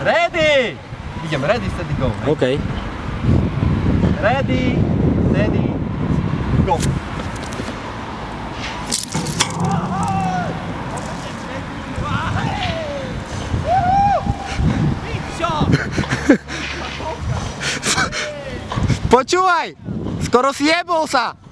Ready! Idem, ready, steady, go. OK. Ready, steady, go. Počúvaj! Skoro si jebol sa!